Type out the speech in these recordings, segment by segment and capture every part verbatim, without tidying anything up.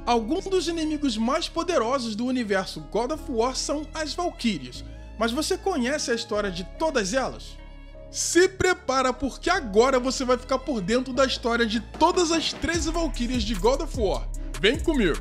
Alguns dos inimigos mais poderosos do universo God of War são as Valquírias, mas você conhece a história de todas elas? Se prepara, porque agora você vai ficar por dentro da história de todas as treze Valquírias de God of War. Vem comigo!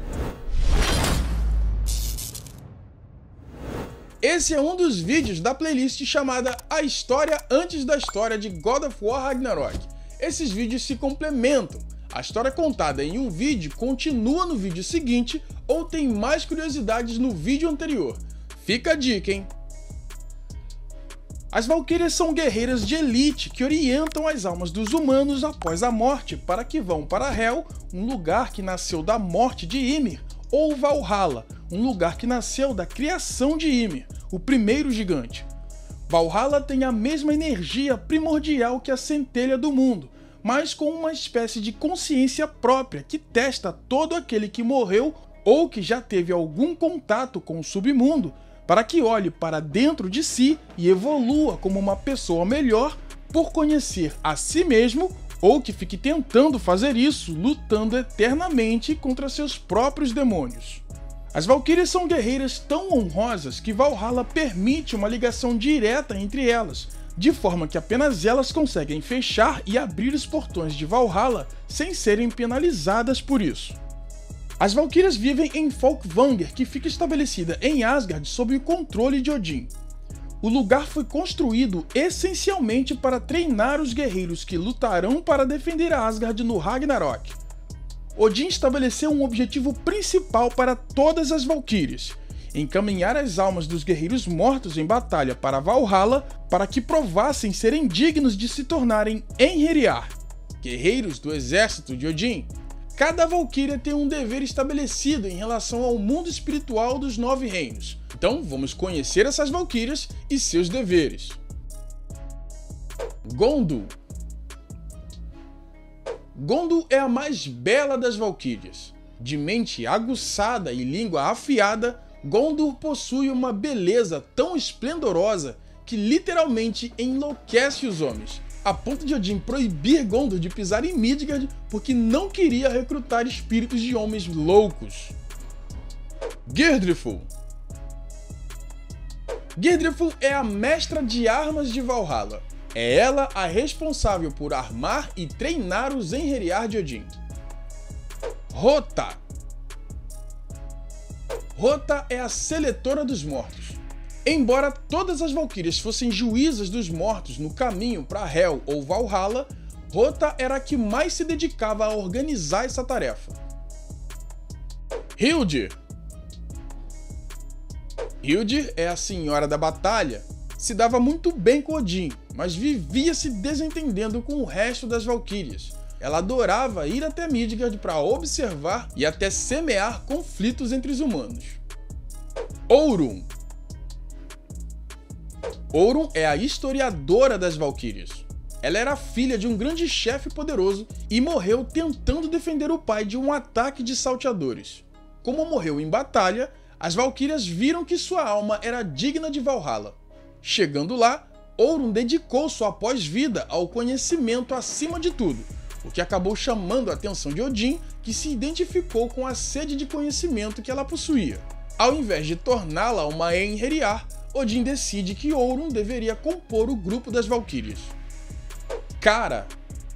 Esse é um dos vídeos da playlist chamada A História Antes da História de God of War Ragnarok. Esses vídeos se complementam. A história contada em um vídeo continua no vídeo seguinte ou tem mais curiosidades no vídeo anterior. Fica a dica, hein? As Valquírias são guerreiras de elite que orientam as almas dos humanos após a morte para que vão para Hel, um lugar que nasceu da morte de Ymir, ou Valhalla, um lugar que nasceu da criação de Ymir, o primeiro gigante. Valhalla tem a mesma energia primordial que a centelha do mundo, mas com uma espécie de consciência própria que testa todo aquele que morreu ou que já teve algum contato com o submundo, para que olhe para dentro de si e evolua como uma pessoa melhor por conhecer a si mesmo, ou que fique tentando fazer isso, lutando eternamente contra seus próprios demônios. As Valquírias são guerreiras tão honrosas que Valhalla permite uma ligação direta entre elas, de forma que apenas elas conseguem fechar e abrir os portões de Valhalla sem serem penalizadas por isso. As Valquírias vivem em Folkvanger, que fica estabelecida em Asgard sob o controle de Odin. O lugar foi construído essencialmente para treinar os guerreiros que lutarão para defender Asgard no Ragnarok. Odin estabeleceu um objetivo principal para todas as Valquírias: encaminhar as almas dos guerreiros mortos em batalha para Valhalla para que provassem serem dignos de se tornarem Einherjar, guerreiros do exército de Odin. Cada Valquíria tem um dever estabelecido em relação ao mundo espiritual dos Nove Reinos. Então vamos conhecer essas Valquírias e seus deveres. Gondul. Gondul é a mais bela das Valquírias. De mente aguçada e língua afiada, Gondul possui uma beleza tão esplendorosa que literalmente enlouquece os homens, a ponto de Odin proibir Gondul de pisar em Midgard porque não queria recrutar espíritos de homens loucos. Geirdriful. Geirdriful é a mestra de armas de Valhalla. É ela a responsável por armar e treinar os Einherjar de Odin. Hota. Hota é a seletora dos mortos. Embora todas as Valquírias fossem juízas dos mortos no caminho para Hel ou Valhalla, Hota era a que mais se dedicava a organizar essa tarefa. Hildir. Hildir é a senhora da batalha. Se dava muito bem com Odin, mas vivia se desentendendo com o resto das Valquírias. Ela adorava ir até Midgard para observar e até semear conflitos entre os humanos. Ourun. Ourun é a historiadora das Valquírias. Ela era filha de um grande chefe poderoso e morreu tentando defender o pai de um ataque de salteadores. Como morreu em batalha, as Valquírias viram que sua alma era digna de Valhalla. Chegando lá, Ourun dedicou sua pós-vida ao conhecimento acima de tudo, o que acabou chamando a atenção de Odin, que se identificou com a sede de conhecimento que ela possuía. Ao invés de torná-la uma Einherjar, Odin decide que Ourun deveria compor o grupo das Valquírias. Kara.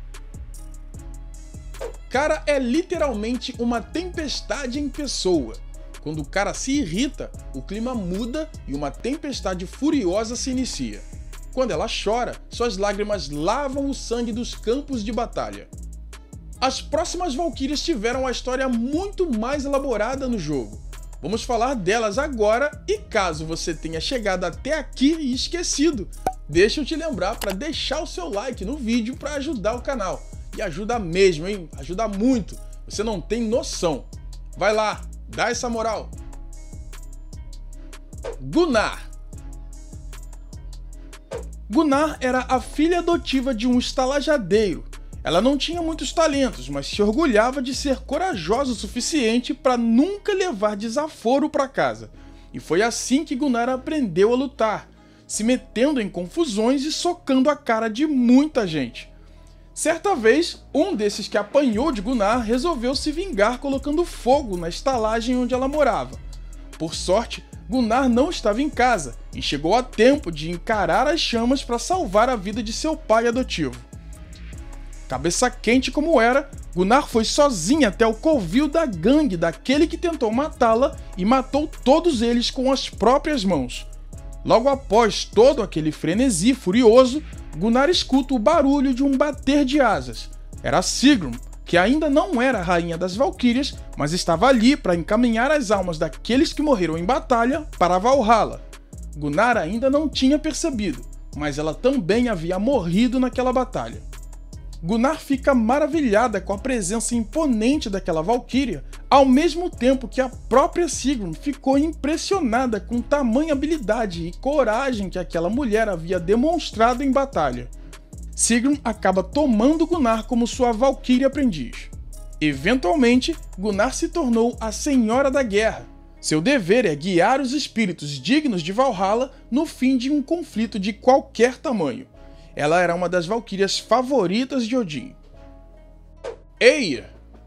Kara é literalmente uma tempestade em pessoa. Quando Kara se irrita, o clima muda e uma tempestade furiosa se inicia. Quando ela chora, suas lágrimas lavam o sangue dos campos de batalha. As próximas Valquírias tiveram a história muito mais elaborada no jogo. Vamos falar delas agora, e caso você tenha chegado até aqui e esquecido, deixa eu te lembrar para deixar o seu like no vídeo para ajudar o canal. E ajuda mesmo, hein? Ajuda muito. Você não tem noção. Vai lá, dá essa moral. Gunnar. Gunnar era a filha adotiva de um estalajadeiro. Ela não tinha muitos talentos, mas se orgulhava de ser corajosa o suficiente para nunca levar desaforo para casa. E foi assim que Gunnar aprendeu a lutar, se metendo em confusões e socando a cara de muita gente. Certa vez, um desses que apanhou de Gunnar resolveu se vingar colocando fogo na estalagem onde ela morava. Por sorte, Gunnar não estava em casa e chegou a tempo de encarar as chamas para salvar a vida de seu pai adotivo. Cabeça quente como era, Gunnar foi sozinha até o covil da gangue daquele que tentou matá-la e matou todos eles com as próprias mãos. Logo após todo aquele frenesi furioso, Gunnar escuta o barulho de um bater de asas. Era Sigrun, que ainda não era a rainha das Valquírias, mas estava ali para encaminhar as almas daqueles que morreram em batalha para Valhalla. Gunnar ainda não tinha percebido, mas ela também havia morrido naquela batalha. Gunnar fica maravilhada com a presença imponente daquela valquíria, ao mesmo tempo que a própria Sigrun ficou impressionada com tamanha habilidade e coragem que aquela mulher havia demonstrado em batalha. Sigrun acaba tomando Gunnar como sua valquíria aprendiz. Eventualmente, Gunnar se tornou a Senhora da Guerra. Seu dever é guiar os espíritos dignos de Valhalla no fim de um conflito de qualquer tamanho. Ela era uma das valquírias favoritas de Odin. Eir.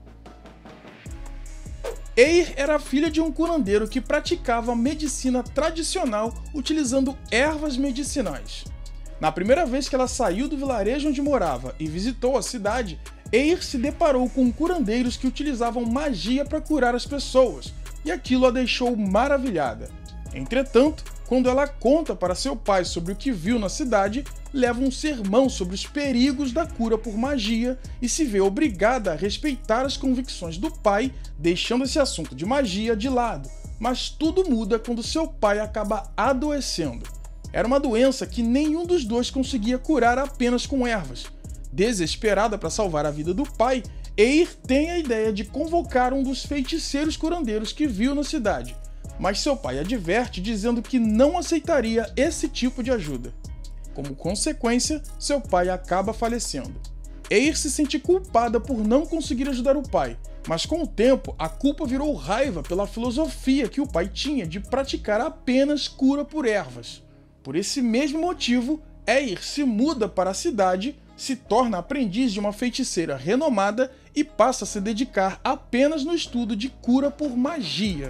Eir era filha de um curandeiro que praticava medicina tradicional utilizando ervas medicinais. Na primeira vez que ela saiu do vilarejo onde morava e visitou a cidade, Eir se deparou com curandeiros que utilizavam magia para curar as pessoas, e aquilo a deixou maravilhada. Entretanto, quando ela conta para seu pai sobre o que viu na cidade, leva um sermão sobre os perigos da cura por magia e se vê obrigada a respeitar as convicções do pai, deixando esse assunto de magia de lado. Mas tudo muda quando seu pai acaba adoecendo. Era uma doença que nenhum dos dois conseguia curar apenas com ervas. Desesperada para salvar a vida do pai, Eir tem a ideia de convocar um dos feiticeiros curandeiros que viu na cidade, mas seu pai adverte dizendo que não aceitaria esse tipo de ajuda. Como consequência, seu pai acaba falecendo. Eir se sente culpada por não conseguir ajudar o pai, mas com o tempo a culpa virou raiva pela filosofia que o pai tinha de praticar apenas cura por ervas. Por esse mesmo motivo, Eir se muda para a cidade, se torna aprendiz de uma feiticeira renomada e passa a se dedicar apenas no estudo de cura por magia.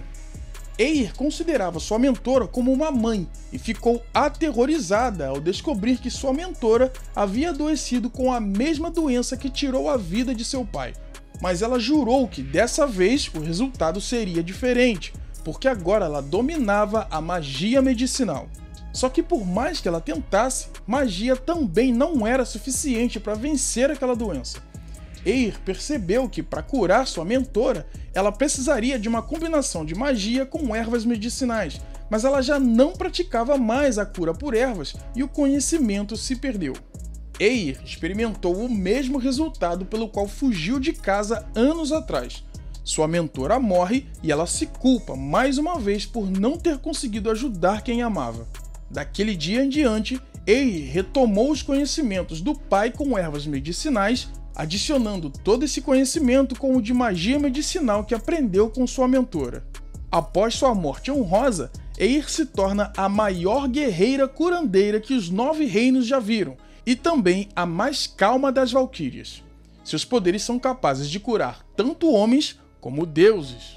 Eir considerava sua mentora como uma mãe e ficou aterrorizada ao descobrir que sua mentora havia adoecido com a mesma doença que tirou a vida de seu pai. Mas ela jurou que dessa vez o resultado seria diferente, porque agora ela dominava a magia medicinal. Só que por mais que ela tentasse, magia também não era suficiente para vencer aquela doença. Eir percebeu que para curar sua mentora, ela precisaria de uma combinação de magia com ervas medicinais, mas ela já não praticava mais a cura por ervas e o conhecimento se perdeu. Eir experimentou o mesmo resultado pelo qual fugiu de casa anos atrás. Sua mentora morre e ela se culpa mais uma vez por não ter conseguido ajudar quem amava. Daquele dia em diante, Eir retomou os conhecimentos do pai com ervas medicinais, adicionando todo esse conhecimento com o de magia medicinal que aprendeu com sua mentora. Após sua morte honrosa, Eir se torna a maior guerreira curandeira que os nove reinos já viram, e também a mais calma das valquírias. Seus poderes são capazes de curar tanto homens como deuses.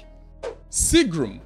Sigrun.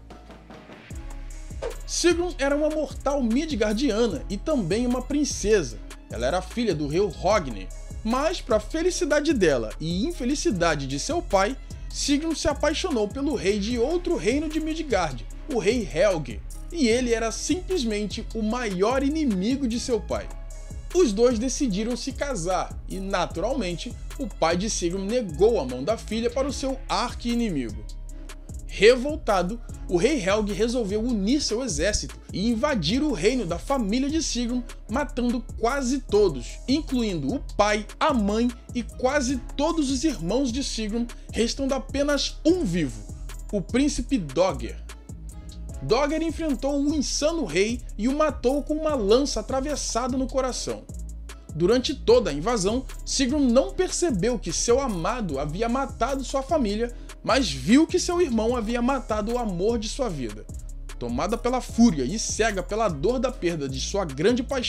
Sigrun era uma mortal midgardiana e também uma princesa. Ela era filha do rei Hognir. Mas, para a felicidade dela e infelicidade de seu pai, Sigrun se apaixonou pelo rei de outro reino de Midgard, o rei Helge, e ele era simplesmente o maior inimigo de seu pai. Os dois decidiram se casar e, naturalmente, o pai de Sigrun negou a mão da filha para o seu arqui-inimigo. Revoltado, o rei Helge resolveu unir seu exército e invadir o reino da família de Sigrun, matando quase todos, incluindo o pai, a mãe e quase todos os irmãos de Sigrun, restando apenas um vivo, o príncipe Dogger. Dogger enfrentou o insano rei e o matou com uma lança atravessada no coração. Durante toda a invasão, Sigrun não percebeu que seu amado havia matado sua família, mas viu que seu irmão havia matado o amor de sua vida. Tomada pela fúria e cega pela dor da perda de sua grande paixão,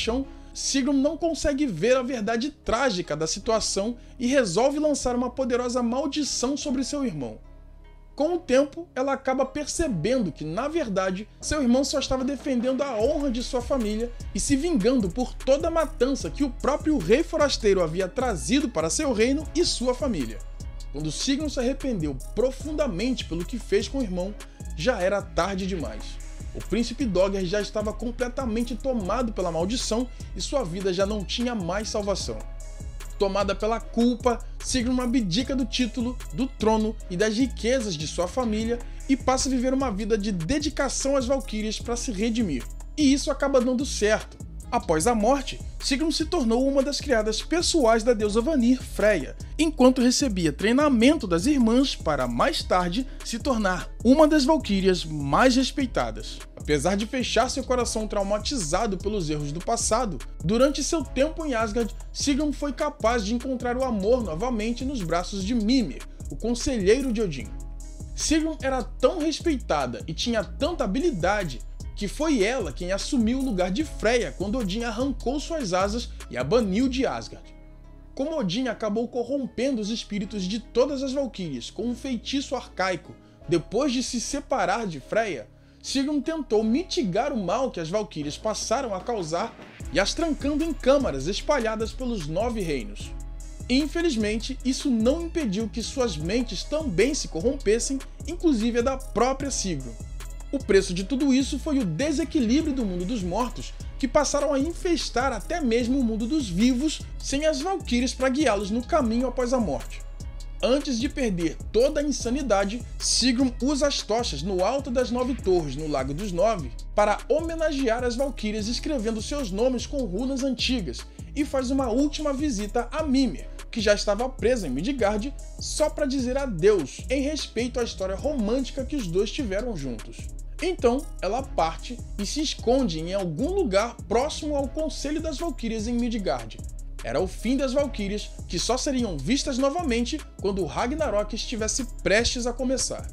Sigrun não consegue ver a verdade trágica da situação e resolve lançar uma poderosa maldição sobre seu irmão. Com o tempo, ela acaba percebendo que, na verdade, seu irmão só estava defendendo a honra de sua família e se vingando por toda a matança que o próprio rei forasteiro havia trazido para seu reino e sua família. Quando Sigrun se arrependeu profundamente pelo que fez com o irmão, já era tarde demais. O príncipe Dogger já estava completamente tomado pela maldição e sua vida já não tinha mais salvação. Tomada pela culpa, Sigrun abdica do título, do trono e das riquezas de sua família e passa a viver uma vida de dedicação às Valquírias para se redimir. E isso acaba dando certo. Após a morte, Sigrun se tornou uma das criadas pessoais da deusa Vanir, Freya, enquanto recebia treinamento das irmãs para mais tarde se tornar uma das Valquírias mais respeitadas. Apesar de fechar seu coração traumatizado pelos erros do passado, durante seu tempo em Asgard, Sigrun foi capaz de encontrar o amor novamente nos braços de Mimir, o conselheiro de Odin. Sigrun era tão respeitada e tinha tanta habilidade que foi ela quem assumiu o lugar de Freya quando Odin arrancou suas asas e a baniu de Asgard. Como Odin acabou corrompendo os espíritos de todas as Valquírias com um feitiço arcaico depois de se separar de Freya, Sigrun tentou mitigar o mal que as Valquírias passaram a causar e as trancando em câmaras espalhadas pelos nove reinos. Infelizmente, isso não impediu que suas mentes também se corrompessem, inclusive a da própria Sigrun. O preço de tudo isso foi o desequilíbrio do mundo dos mortos, que passaram a infestar até mesmo o mundo dos vivos sem as Valquírias para guiá-los no caminho após a morte. Antes de perder toda a insanidade, Sigrun usa as tochas no alto das Nove Torres, no Lago dos Nove, para homenagear as Valquírias escrevendo seus nomes com runas antigas, e faz uma última visita a Mimir, que já estava presa em Midgard, só para dizer adeus em respeito à história romântica que os dois tiveram juntos. Então, ela parte e se esconde em algum lugar próximo ao Conselho das Valquírias em Midgard. Era o fim das Valquírias, que só seriam vistas novamente quando o Ragnarok estivesse prestes a começar.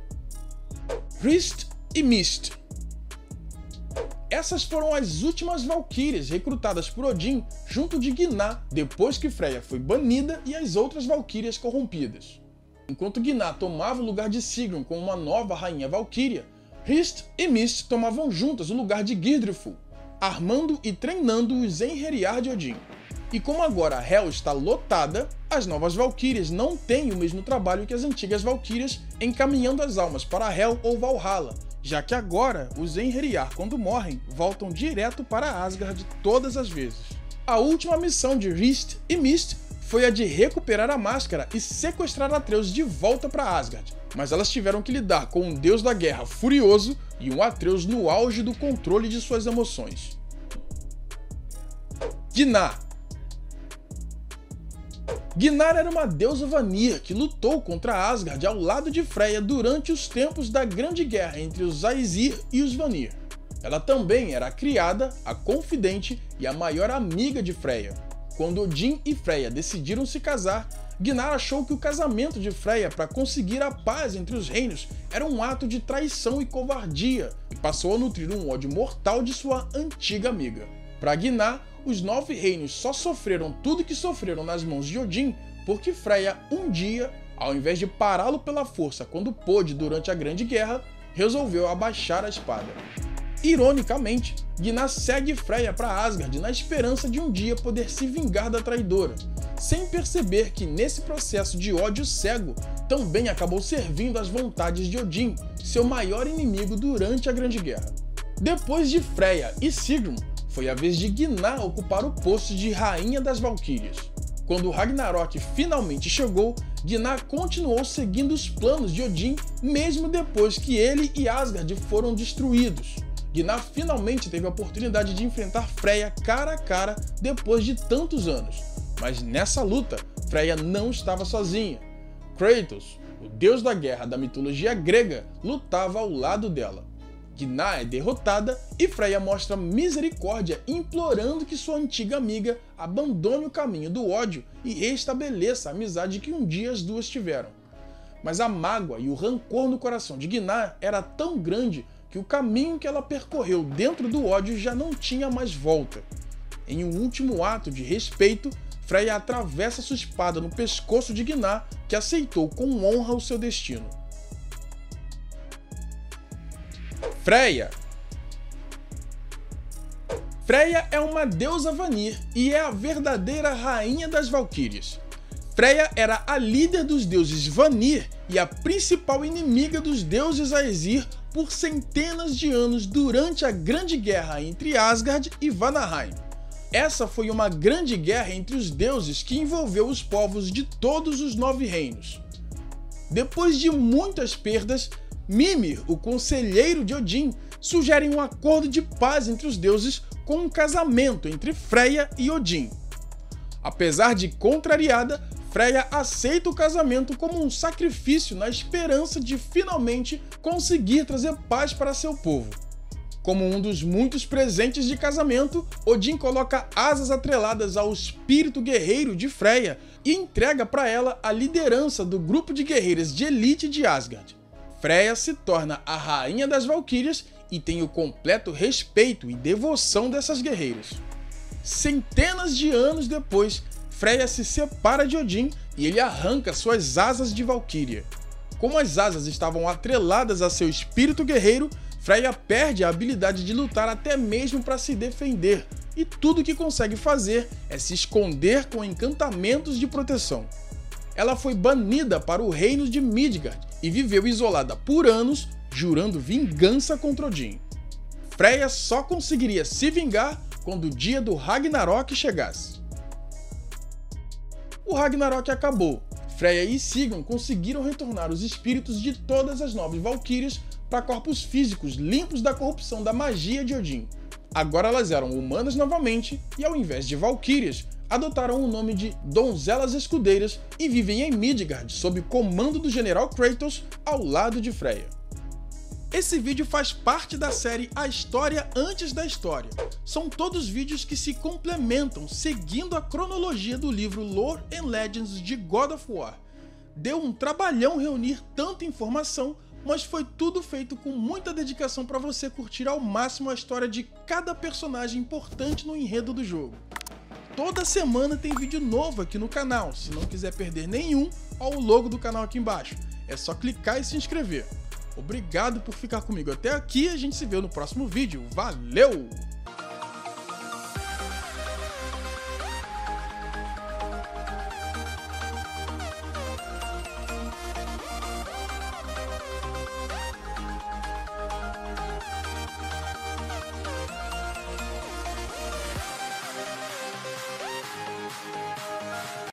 Hrist e Mist. Essas foram as últimas Valquírias recrutadas por Odin junto de Gná, depois que Freya foi banida e as outras Valquírias corrompidas. Enquanto Gná tomava o lugar de Sigrun como uma nova rainha Valquíria, Hrist e Mist tomavam juntas o lugar de Gidriful, armando e treinando os Einherjar de Odin. E como agora Hel está lotada, as novas Valquírias não têm o mesmo trabalho que as antigas Valquírias encaminhando as almas para Hel ou Valhalla, já que agora os Einherjar, quando morrem, voltam direto para Asgard todas as vezes. A última missão de Hrist e Mist foi a de recuperar a máscara e sequestrar Atreus de volta para Asgard, mas elas tiveram que lidar com um deus da guerra furioso e um Atreus no auge do controle de suas emoções. Gná. Gnar era uma deusa Vanir que lutou contra Asgard ao lado de Freya durante os tempos da Grande Guerra entre os Aesir e os Vanir. Ela também era a criada, a confidente e a maior amiga de Freya. Quando Odin e Freya decidiram se casar, Gnar achou que o casamento de Freya para conseguir a paz entre os reinos era um ato de traição e covardia, e passou a nutrir um ódio mortal de sua antiga amiga. Para Gnar, os nove reinos só sofreram tudo que sofreram nas mãos de Odin porque Freya, um dia, ao invés de pará-lo pela força quando pôde durante a Grande Guerra, resolveu abaixar a espada. Ironicamente, Gná segue Freya para Asgard na esperança de um dia poder se vingar da traidora, sem perceber que nesse processo de ódio cego também acabou servindo às vontades de Odin, seu maior inimigo durante a Grande Guerra. Depois de Freya e Sigrun, foi a vez de Gná ocupar o posto de Rainha das Valquírias. Quando Ragnarok finalmente chegou, Gná continuou seguindo os planos de Odin mesmo depois que ele e Asgard foram destruídos. Gná finalmente teve a oportunidade de enfrentar Freya cara a cara depois de tantos anos, mas nessa luta, Freya não estava sozinha. Kratos, o deus da guerra da mitologia grega, lutava ao lado dela. Gná é derrotada e Freya mostra misericórdia, implorando que sua antiga amiga abandone o caminho do ódio e restabeleça a amizade que um dia as duas tiveram. Mas a mágoa e o rancor no coração de Gná era tão grande que o caminho que ela percorreu dentro do ódio já não tinha mais volta. Em um último ato de respeito, Freya atravessa sua espada no pescoço de Gná, que aceitou com honra o seu destino. Freya Freya é uma deusa Vanir e é a verdadeira rainha das Valquírias. Freya era a líder dos deuses Vanir e a principal inimiga dos deuses Aesir por centenas de anos durante a Grande Guerra entre Asgard e Vanaheim. Essa foi uma grande guerra entre os deuses que envolveu os povos de todos os Nove Reinos. Depois de muitas perdas, Mimir, o conselheiro de Odin, sugere um acordo de paz entre os deuses com um casamento entre Freya e Odin. Apesar de contrariada, Freya aceita o casamento como um sacrifício na esperança de finalmente conseguir trazer paz para seu povo. Como um dos muitos presentes de casamento, Odin coloca asas atreladas ao espírito guerreiro de Freya e entrega para ela a liderança do grupo de guerreiras de elite de Asgard. Freya se torna a rainha das Valquírias e tem o completo respeito e devoção dessas guerreiras. Centenas de anos depois, Freya se separa de Odin e ele arranca suas asas de Valquíria. Como as asas estavam atreladas a seu espírito guerreiro, Freya perde a habilidade de lutar até mesmo para se defender, e tudo que consegue fazer é se esconder com encantamentos de proteção. Ela foi banida para o reino de Midgard e viveu isolada por anos, jurando vingança contra Odin. Freya só conseguiria se vingar quando o dia do Ragnarok chegasse. O Ragnarok acabou. Freya e Sigurd conseguiram retornar os espíritos de todas as nove Valquírias para corpos físicos limpos da corrupção da magia de Odin. Agora elas eram humanas novamente e, ao invés de Valquírias, adotaram o nome de Donzelas Escudeiras e vivem em Midgard sob o comando do general Kratos ao lado de Freya. Esse vídeo faz parte da série A História Antes da História. São todos vídeos que se complementam seguindo a cronologia do livro Lore and Legends de God of War. Deu um trabalhão reunir tanta informação, mas foi tudo feito com muita dedicação para você curtir ao máximo a história de cada personagem importante no enredo do jogo. Toda semana tem vídeo novo aqui no canal. Se não quiser perder nenhum, olha o logo do canal aqui embaixo. É só clicar e se inscrever. Obrigado por ficar comigo até aqui e a gente se vê no próximo vídeo. Valeu!